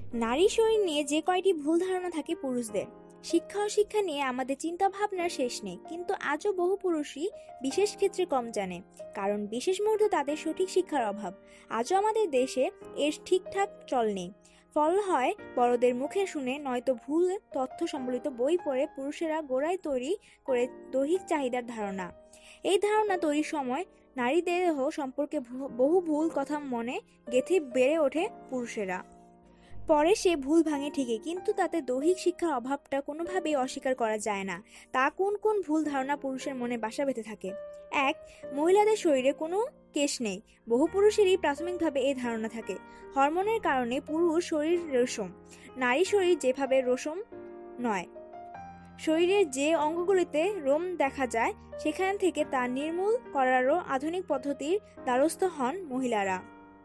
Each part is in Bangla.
নারী শরীর নিয়ে যে কয়টি ভুল ধারণা থাকে পুরুষদের। শিক্ষা ও শিক্ষা নিয়ে আমাদের চিন্তা ভাবনার শেষ নেই, কিন্তু আজও বহু পুরুষই বিশেষ ক্ষেত্রে কম জানে, কারণ বিশেষ মুহূর্তে তাদের সঠিক শিক্ষার অভাব। আজও আমাদের দেশে এর ঠিকঠাক চল নেই। ফল হয় বড়দের মুখে শুনে, নয়তো ভুল তথ্য সম্বলিত বই পড়ে পুরুষেরা গোড়ায় তৈরি করে দৈহিক চাহিদার ধারণা। এই ধারণা তৈরির সময় নারী দেহ সম্পর্কে বহু ভুল কথা মনে গেঁথে বেড়ে ওঠে পুরুষেরা। পরে সে ভুল ভাঙে ঠিকই, কিন্তু তাতে দৈহিক শিক্ষার অভাবটা কোনোভাবেই অস্বীকার করা যায় না। তা কোন কোন ভুল ধারণা পুরুষের মনে বাসা বেঁধে থাকে? ১. মহিলাদের শরীরে কোনো কেশ নেই। বহু পুরুষেরই প্রাথমিকভাবে এই ধারণা থাকে। হরমোনের কারণে পুরুষ শরীর রেশম, নারী শরীর যেভাবে রেশম নয়। শরীরের যে অঙ্গগুলিতে রোম দেখা যায়, সেখান থেকে তা নির্মূল করারও আধুনিক পদ্ধতির দ্বারস্থ হন মহিলারা।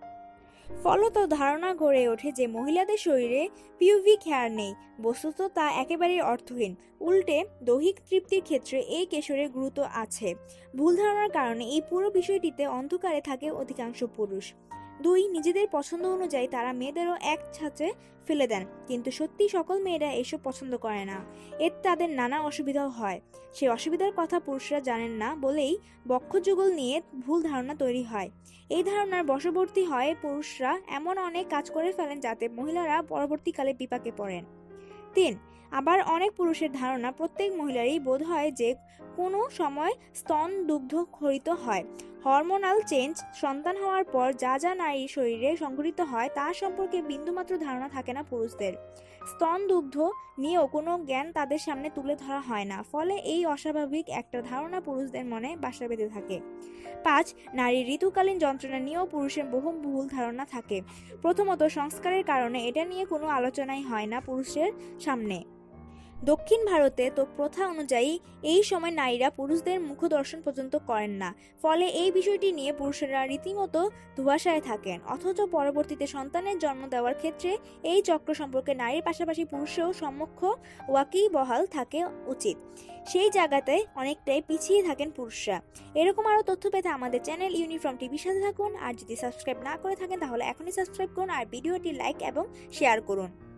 ফলত ধারণা গড়ে ওঠে যে মহিলাদের শরীরে পিউবিক হেয়ার নেই। বস্তুত তা একেবারেই অর্থহীন। উল্টে দৈহিক তৃপ্তির ক্ষেত্রে এই কেশরের গুরুত্ব আছে। ভুল ধারণার কারণে এই পুরো বিষয়টিতে অন্ধকারে থাকে অধিকাংশ পুরুষ। ২. নিজেদের পছন্দ অনুযায়ী তারা মেয়েদেরও এক ছাঁচে ফেলে দেন, কিন্তু সত্যি সকল মেয়েরা এসব পছন্দ করে না। এতে তাদের নানা অসুবিধাও হয়। সেই অসুবিধার কথা পুরুষরা জানেন না বলেই বক্ষযুগল নিয়ে ভুল ধারণা তৈরি হয়। এই ধারণার বশবর্তী হয়ে পুরুষরা এমন অনেক কাজ করে ফেলেন যাতে মহিলারা পরবর্তীকালে বিপাকে পড়েন। ৩. আবার অনেক পুরুষের ধারণা প্রত্যেক মহিলারই বোধ হয় যে কোনো সময় স্তন দুগ্ধ ক্ষরিত হয়। হরমোনাল চেঞ্জ সন্তান হওয়ার পর যা যা নারীর শরীরে সংঘটিত হয় তা সম্পর্কে বিন্দুমাত্র ধারণা থাকে না পুরুষদের। স্তন দুগ্ধ নিয়েও কোনো জ্ঞান তাদের সামনে তুলে ধরা হয় না, ফলে এই অস্বাভাবিক একটা ধারণা পুরুষদের মনে বাসা বেঁধে থাকে। ৫. নারীর ঋতুকালীন যন্ত্রণা নিয়েও পুরুষের বহু ভুল ধারণা থাকে। প্রথমত, সংস্কারের কারণে এটা নিয়ে কোনো আলোচনাই হয় না পুরুষের সামনে। দক্ষিণ ভারতে তো প্রথা অনুযায়ী এই সময় নারীরা পুরুষদের মুখদর্শন পর্যন্ত করেন না, ফলে এই বিষয়টি নিয়ে পুরুষেরা রীতিমতো ধোঁয়াশায় থাকেন। অথচ পরবর্তীতে সন্তানের জন্ম দেওয়ার ক্ষেত্রে এই চক্র সম্পর্কে নারীর পাশাপাশি পুরুষেও সম্মুখ ওয়াকিবহাল থাকে উচিত। সেই জায়গাতে অনেকটাই পিছিয়ে থাকেন পুরুষরা। এরকম আরও তথ্য পেতে আমাদের চ্যানেল ইউনিফর্ম টিভির সাথে থাকুন। আর যদি সাবস্ক্রাইব না করে থাকেন তাহলে এখনই সাবস্ক্রাইব করুন আর ভিডিওটি লাইক এবং শেয়ার করুন।